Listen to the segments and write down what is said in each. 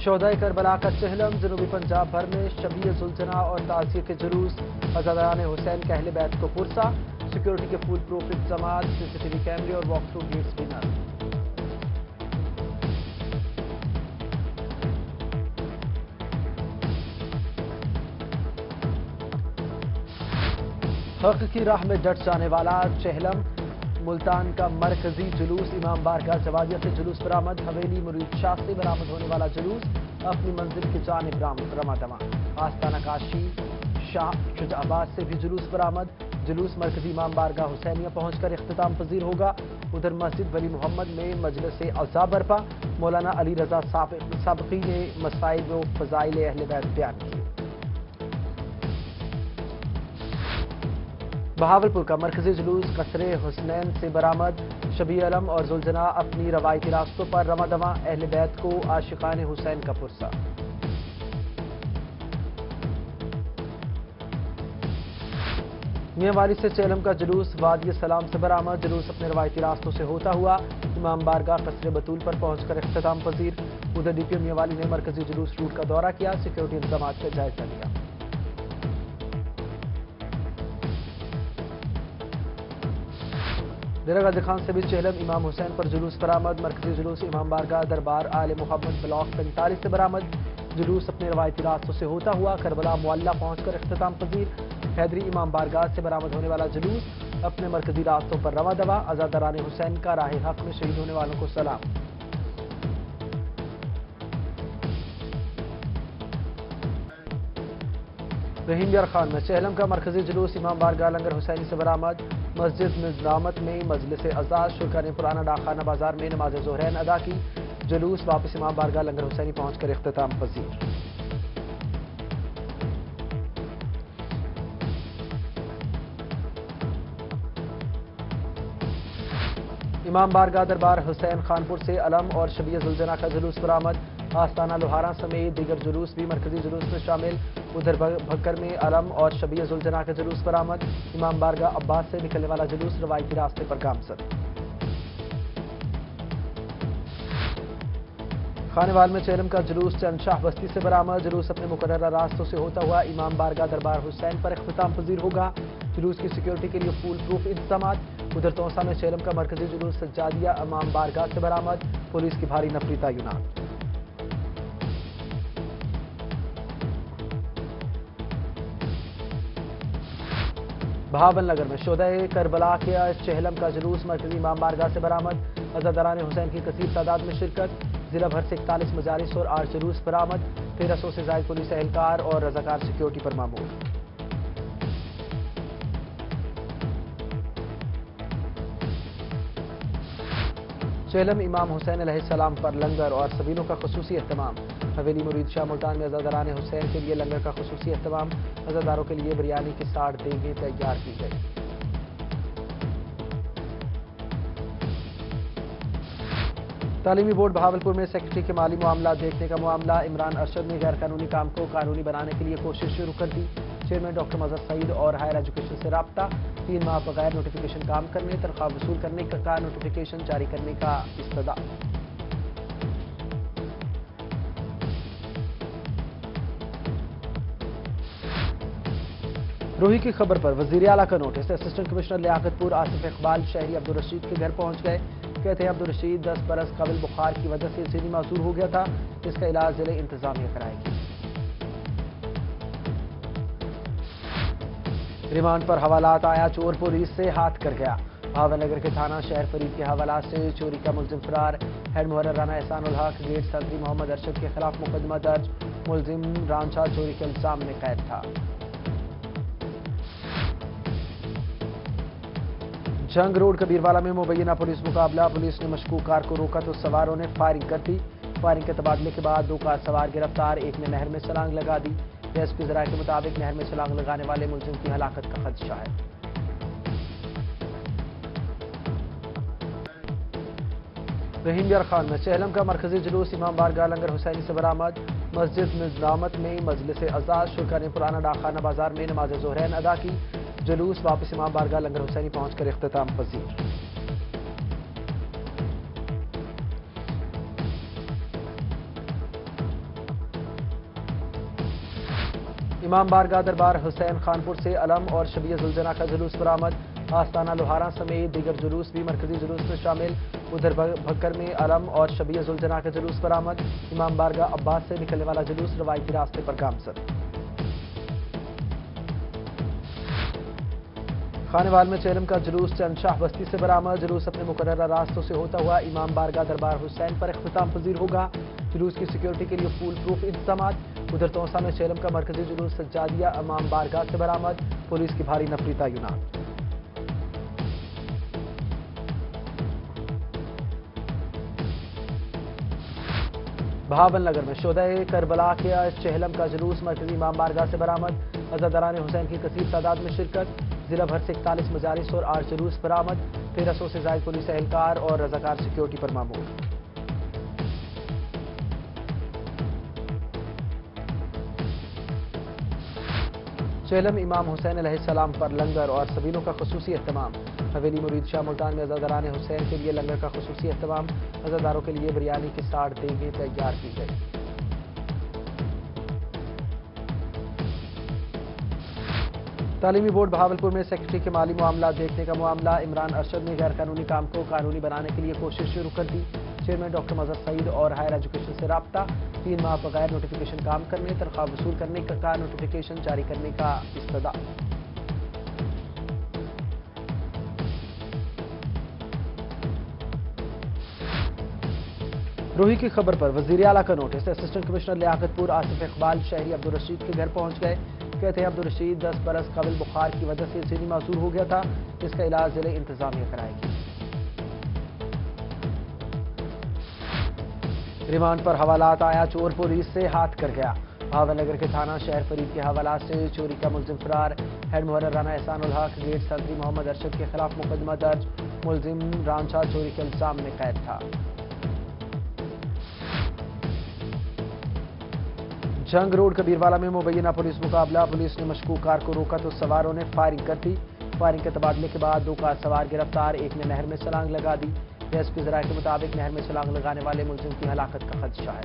शोहदाए Karbala का चहलम, जनूबी पंजाब भर में शबीह जुल्जना और ताज़िये के जुलूस, अज़ादारान हुसैन के अहले बैत को पुरसा, सिक्योरिटी के फुल प्रूफ इंतजामात, सीसीटीवी कैमरे और वॉक थ्रू गेट्स भी नस्ब। हक की राह में डट जाने वाला चहलम, मुल्तान का मरकजी जुलूस, इमाम बारगाह जवादिया से जुलूस बरामद, हवेली मुरीद शाह से बरामद होने वाला जुलूस अपनी मंजिल की जानिब रमा दमा, आस्ताना काशी शाह शुजाबाद से भी जुलूस बरामद, जुलूस मरकजी इमाम बारगाह हुसैनिया पहुंचकर इख्तिताम पजीर होगा। उधर मस्जिद वली मोहम्मद में मजलिस अज़ा बरपा, मौलाना अली रजा साबकी ने मसाइब व फजाइल अहले बैत बयान किए। बहावलपुर का मरकजी जुलूस कसरे हुसनैन से बरामद, शबी अलम और जुल्जना अपनी रवायती रास्तों पर रमा दमा, अहले बैत को आशिकान हुसैन का पुरसा। मियांवाली से चेलम का जुलूस वादी सलाम से बरामद, जुलूस अपने रवायती रास्तों से होता हुआ इमाम बारगाह कसरे बतूल पर पहुंचकर इख्तिताम पजीर। उधर डीपीओ मियांवाली ने मरकजी जुलूस रूट का दौरा किया, सिक्योरिटी इंतजाम का जायजा लिया। डेरा गाजी खान से भी चेहलम इमाम हुसैन पर जुलूस बरामद, मरकजी जुलूस इमाम बारगाह दरबार आले मोहम्मद ब्लॉक 45 से बरामद, जुलूस अपने रवायती रास्तों से होता हुआ करबला मुअल्ला पहुंचकर इख्तिताम पजीर। हैदरी इमाम बारगाह से बरामद होने वाला जुलूस अपने मरकजी रास्तों पर रवा दवा, अज़ादारान हुसैन का राह हक में शहीद होने वालों को सलाम। रहीम यार खान में चेहलम का मरकजी जुलूस इमाम बारगाह लंगर हुसैनी से बरामद, मस्जिद निजामत में मजलिस अज़ा शुरा ने पुराना डाकखाना बाजार में नमाज ज़ोहरैन अदा की, जुलूस वापस इमाम बारगाह लंगर हुसैनी पहुंचकर इख्तिताम पजीर। इमाम बारगाह दरबार हुसैन खानपुर से अलम और शबीह जुल्जना का जुलूस बरामद, आस्ताना लोहारा समेत दीगर जुलूस भी मरकजी जुलूस में शामिल। उधर भक्कर में अलम और शबीह जुल्जना का जुलूस बरामद, इमाम बारगाह अब्बास से निकलने वाला जुलूस रवायती रास्ते पर गामजद। खानेवाल में चेलम का जुलूस चंदशाह बस्ती से बरामद, जुलूस अपने मुकर्ररा रास्तों से होता हुआ इमाम बारगाह दरबार हुसैन पर इख्तिताम पजीर होगा, जुलूस की सिक्योरिटी के लिए फुल प्रूफ इंतजामात। उधर तोसा में चेलम का मरकजी जुलूस सज्जादिया इमाम बारगाह से बरामद, पुलिस की भारी नफरी तैनात। बहावल नगर में शोहदाए करबला के चहलम का जुलूस मरकजी इमाम बारगाह से बरामद, अज़ादारान हुसैन की कसीर तादाद में शिरकत, जिला भर से 41 मजालिस और 8 जुलूस बरामद, 1300 से जायद पुलिस एहलकार और रजाकार सिक्योरिटी पर मामूर। चेलम इमाम हुसैन अलैहिस्सलाम पर लंगर और सबीलों का खुसूसी एहतमाम, हवेली मुरीद शाह मुल्तान में अज़ादारान हुसैन के लिए लंगर का खुसूसी एहतमाम, अज़ादारों के लिए बिरयानी की 60 देगें तैयार की गई। तालीमी बोर्ड बहावलपुर में सेक्रेटरी के माली मामला देखने का मामला, इमरान अरशद ने गैर कानूनी काम को कानूनी बनाने के लिए कोशिश शुरू कर दी, चेयरमैन डॉक्टर मजहर सईद और हायर एजुकेशन से राब्ता, 3 माह बगैर नोटिफिकेशन काम करने, तनख्वाह वसूल करने का नोटिफिकेशन जारी करने का इस्तदा। रोही की खबर पर वजीर आला का notice, assistant commissioner Liaquatpur Asif Iqbal शहरी अब्दुल रशीद के घर पहुंच गए, कहते हैं अब्दुल रशीद 10 बरस कबल बुखार की वजह से सीनी मासूर हो गया था, इसका इलाज जिले इंतजामिया कराएगी। रिमांड पर हवालात आया, चोर पुलिस से हाथ कर गया, भावनगर के थाना शहर फरीद के हवालात से चोरी का मुलजिम फरार, हेड मुहर्रर राना एहसानुल हक गेट सदरी मोहम्मद अरशद के खिलाफ मुकदमा दर्ज, मुलजिम रांचा चोरी के इल्जाम में कैद था। जंग रोड कबीरवाला में मुबैना पुलिस मुकाबला, पुलिस ने मशकूक कार को रोका तो सवारों ने फायरिंग कर दी, फायरिंग के तबादले के बाद 2 कार सवार गिरफ्तार, एक ने नहर में छलांग लगा दी, एसपी जराये के मुताबिक नहर में छलांग लगाने वाले मुलजिम की हलाकत का खदशा है। रहीम यार खान में चेहलम का मरकजी जुलूस इमाम बारगाह लंगर हुसैनी से बरामद, मस्जिद निजामत में मजलिस अज़ा शुरा ने पुराना डाकखाना बाजार में नमाज ज़ोहरैन अदा की, जुलूस वापस इमाम बारगाह लंगर हुसैनी पहुंचकर इख्तिताम पजीर। امام بارگاہ دربار حسین خانپور سے علم اور شبیہ ذوالجناح کا جلوس برآمد آستانہ لوہارا سمیت دیگر جلوس بھی مرکزی جلوس میں شامل ادھر بھکر میں علم اور شبیہ ذوالجناح کا جلوس برآمد امام بارگاہ عباس سے نکلنے والا جلوس روایتی راستے پر گامزن خانوال میں چہلم کا جلوس چند شاہ بستی سے برآمد جلوس اپنے مقررہ راستوں سے ہوتا ہوا امام بارگاہ دربار حسین پر اختتام پذیر ہوگا جلوس کی سیکیورٹی کے لیے فول پروف انتظامات ادھر توسا میں چہلم کا مرکزی جلوس سجادیہ امام بارگاہ سے برآمد پولیس کی بھاری نفری تعینات بہاول نگر میں شہدائے کربلا کے چہلم کا جلوس مرکزی امام بارگاہ سے برآمد عزاداران حسین کی کثیر تعداد میں شرکت ضلع بھر سے 41 مجالس اور 8 جلوس برآمد 1300 سے زائد پولیس اہلکار اور رضاکار سیکیورٹی پر مامور چہلم امام حسین علیہ السلام پر لنگر اور سبیلوں کا خصوصی اہتمام حویلی مرید شاہ ملتان میں عزاداران حسین کے لیے لنگر کا خصوصی اہتمام عزاداروں کے لیے بریانی کی 60 دیگیں تیار کی گئی تعلیمی بورڈ بہاولپور میں سیکرٹری کے مالی معاملات دیکھنے کا معاملہ عمران ارشد نے غیر قانونی کام کو قانونی بنانے کے لیے کوشش شروع کر دی چیئرمین ڈاکٹر مظہر سعید اور ہائر ایجوکیشن سے رابطہ 3 ماہ بغیر نوٹیفیکیشن کام کرنے تنخواہ وصول کرنے کا نوٹیفیکیشن جاری کرنے کا استدعا روہی کی خبر پر وزیر اعلیٰ کا نوٹس اسسٹنٹ کمشنر لیاقت پور آصف اقبال شہری عبدالرشید کے گھر پہنچ گئے کہتے ہیں عبدالرشید 10 برس قبل بخار کی وجہ سے ذہنی معذور ہو گیا تھا اس کا علاج ضلع انتظامیہ کرائے گی ریمانڈ پر حوالات آیا چور پولیس سے ہاتھ کر گیا بہاول نگر کے تھانہ شہر فرید کے حوالات سے چوری کا ملزم فرار ہیڈ محرر رانا احسان الحق گیٹ صدری محمد ارشد کے خلاف مقدمہ درج ملزم رانچا چوری کے الزام میں قید تھا جنگ روڈ کبیروالا میں مبینہ پولیس مقابلہ پولیس نے مشکوک کار کو روکا تو سواروں نے فائرنگ کر دی فائرنگ کے تبادلے کے بعد 2 کار سوار گرفتار ایک نے نہر میں چھلانگ لگا دی ایس پی ذرائع کے مطابق نہر میں چھلانگ لگانے والے ملزم کی ہلاکت کا خدشہ ہے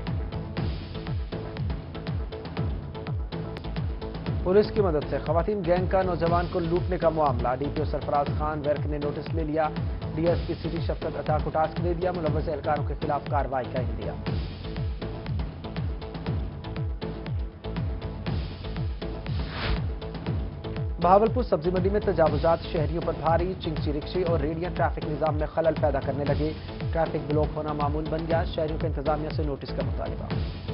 پولیس کی مدد سے خواتین گینگ کا نوجوان کو لوٹنے کا معاملہ D P O Sarfraz Khan Virk نے نوٹس لے لیا ڈی ایس پی سٹی شفقت عطا کو ٹاسک دے دیا ملوث اہلکاروں کے خلاف کارروائی کا اندیا بہاولپور سبزی منڈی میں تجاوزات شہریوں پر بھاری چنگچی رکشے اور ریڑیاں ٹریفک نظام میں خلل پیدا کرنے لگے ٹریفک بلاک ہونا معمول بن گیا شہریوں کا انتظامیہ سے نوٹس کا مطالبہ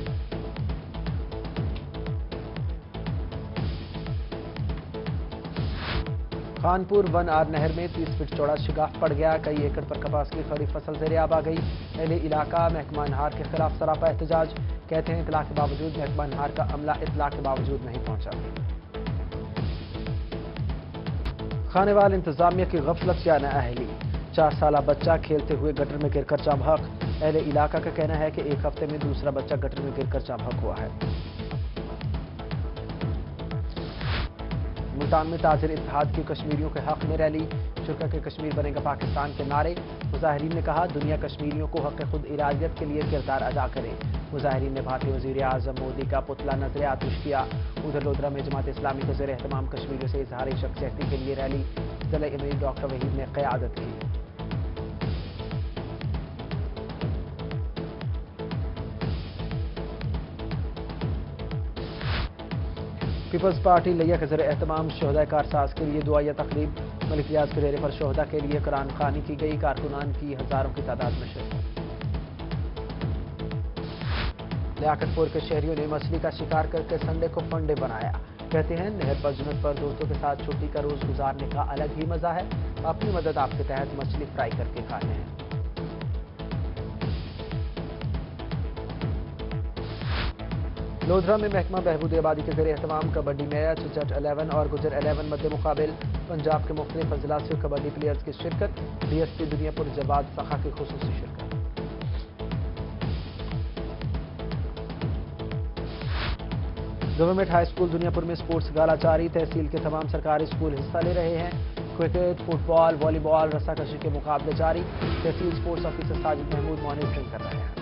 خانپور 1R نہر میں 30 فٹ چوڑا شگاف پڑ گیا کئی ایکڑ پر کپاس کی خریف فصل زیر آب آ گئی اہل علاقہ محکمہ انہار کے خلاف سراپا احتجاج کہتے ہیں اطلاع کے باوجود محکمہ انہار کا عملہ اطلاع کے باوجود نہیں پہنچا خانوال انتظامیہ کی غفلت یا نااہلی 4 سالہ بچہ کھیلتے ہوئے گٹر میں گر کر جاں بحق اہل علاقہ کا کہنا ہے کہ ایک ہفتے میں دوسرا بچہ گٹر میں گر کر جاں بحق ہوا ہے ملتان میں تاجر اتحاد کی کشمیریوں کے حق میں ریلی شرکا کے کشمیر بنے گا پاکستان کے نعرے مظاہرین نے کہا دنیا کشمیریوں کو حق خود ارادیت کے لیے کردار ادا کرے مظاہرین نے بھارتی وزیر اعظم مودی کا پتلا نظر آتش کیا ادھر لودھرا میں جماعت اسلامی کے زیر اہتمام کشمیریوں سے اظہار یکجہتی کے لیے ریلی ضلع امیر ڈاکٹر وحید نے قیادت کی پیپلز پارٹی لیا کے زیر اہتمام شہداء کارساز کے لیے دعائیہ تقریب ملک ریاض کے ڈیرے پر شہداء کے لیے قرآن خوانی کی گئی کارکنان کی ہزاروں کی تعداد میں شرکت لیاقت پور کے شہریوں نے مچھلی کا شکار کر کے سنڈے کو فنڈے بنایا کہتے ہیں نہر پر جنت پر دوستوں کے ساتھ چھٹی کا روز گزارنے کا الگ ہی مزہ ہے اپنی مدد آپ کے تحت مچھلی فرائی کر کے کھاتے ہیں لودھرا میں محکمہ بہبود آبادی کے زیر اہتمام کبڈی میچ جٹ 11 اور گجر 11 مد مقابل پنجاب کے مختلف اضلاع سے کبڈی پلیئرز کی شرکت ڈی ایس پی دنیا پور جواد سخا کی خصوصی شرکت گورنمنٹ ہائی اسکول دنیا پور میں سپورٹس گالا جاری تحصیل کے تمام سرکاری اسکول حصہ لے رہے ہیں کرکٹ فٹ بال والی بال رسا کشی کے مقابلے جاری تحصیل sports officer Sajid Mahmood monitoring کر رہے ہیں